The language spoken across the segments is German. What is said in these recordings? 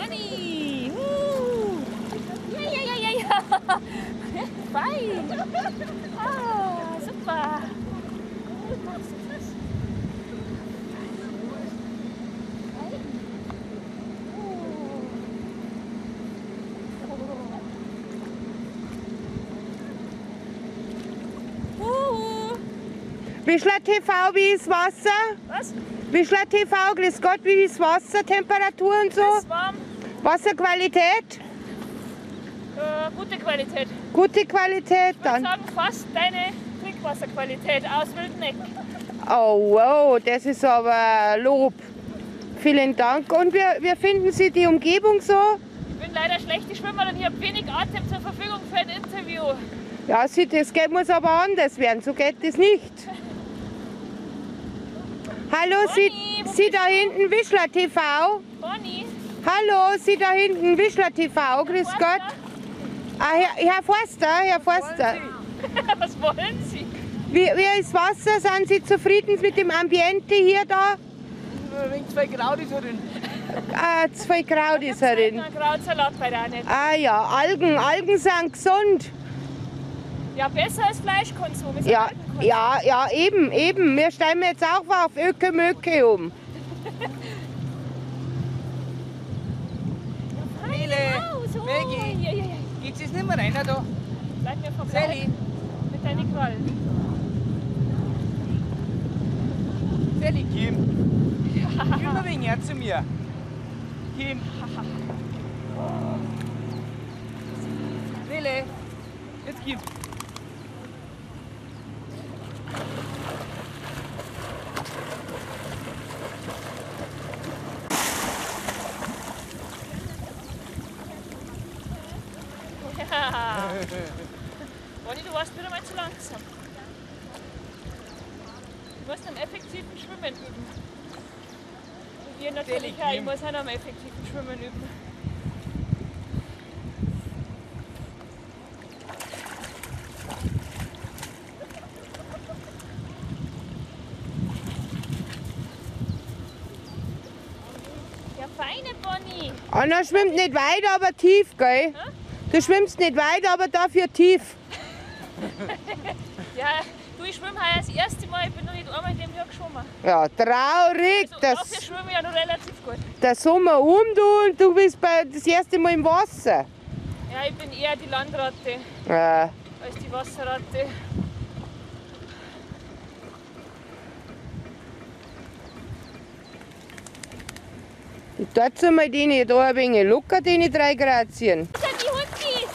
Bonnie! Ja, ja, ja, ja, ja! Fein! Ah, super! Wischler TV, wie ist Wasser? Was? Wischler TV, grüß Gott, wie ist Wasser, Temperatur und so? Ist warm. Wasserqualität? Gute Qualität. Gute Qualität Ich würde dann. sagen, fast deine Trinkwasserqualität aus Wildeneck. Oh wow, das ist aber Lob. Vielen Dank. Und wie finden Sie die Umgebung so? Ich bin leider schlechte Schwimmerin, ich habe wenig Atem zur Verfügung für ein Interview. Ja, das muss aber anders werden, so geht das nicht. Hallo, Bonnie, wo Sie bist da du? hinten, Wischler TV. Bonnie, Hallo, Sie da hinten, Wischler TV, grüß Forster? Gott. Ah, Herr Forster. Was wollen Sie? Wie ist Wasser? Sind Sie zufrieden mit dem Ambiente hier da? Ein wenig 2 Grad ist drin. Ah, 2 Grad ist drin. Ein Krautsalat bei der Annette. Ah ja, Algen sind gesund. Ja, besser als Fleischkonsum. Ist Ja, Algenkonsum. ja, eben. Wir steigen jetzt auch auf Öke-Möke um. Nele, So. Maggie. Ja, ja, ja. Geht's jetzt nicht mehr rein da? Bleib mir vom Sally, mit deinen Krallen. Sally, komm. Komm ein wenig her zu mir. Komm. Nele, jetzt komm. Ja. Bonnie, du warst wieder mal zu langsam. Du musst am effektiven Schwimmen üben. Und ihr natürlich auch. Ich muss auch am effektiven Schwimmen üben. Ja, feine Bonnie. Anna schwimmt nicht weit, aber tief, gell? Du schwimmst nicht weit, aber dafür tief. Ja, du, ich schwimme heuer das erste Mal. Ich bin noch nicht einmal in dem Jahr geschwommen. Ja, traurig. Also, dafür schwimme ich ja noch relativ gut. Der Sommer du und du bist das erste Mal im Wasser. Ja, ich bin eher die Landratte Ja. als die Wasserratte. Und dort sind wir denen da ein wenig locker, die 3 Grazien. Das sind die Hundis!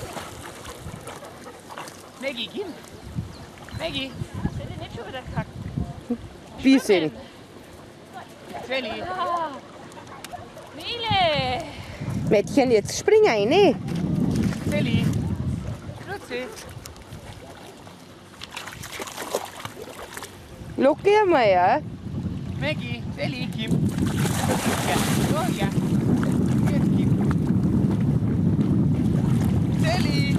Maggie, komm. Maggie, Sind die nicht schon wieder kackt? Bisschen. Sally. Ah. Nele! Mädchen, jetzt spring rein. Sally. Grüezi. Locker einmal, ja? Maggie, Sally, komm. Ja, so, ja. Jetzt komm. Sally.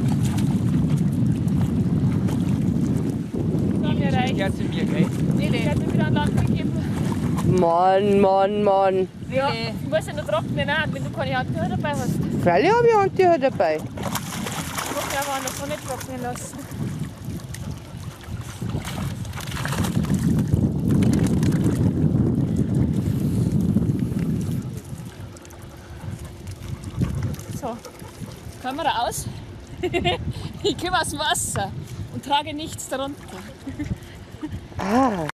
So, mir reicht. Ja, zu mir, gell? Ich Nele. habe mir wieder an Land gegeben. Mann. Ja, Nele. ich muss ja noch trocknen, auch, wenn du keine Handtücher dabei hast. Freilich habe ich Handtücher dabei. Ich muss ja aber noch nicht trocknen lassen. So, Kamera aus. Ich komme aus dem Wasser und trage nichts darunter. Ah.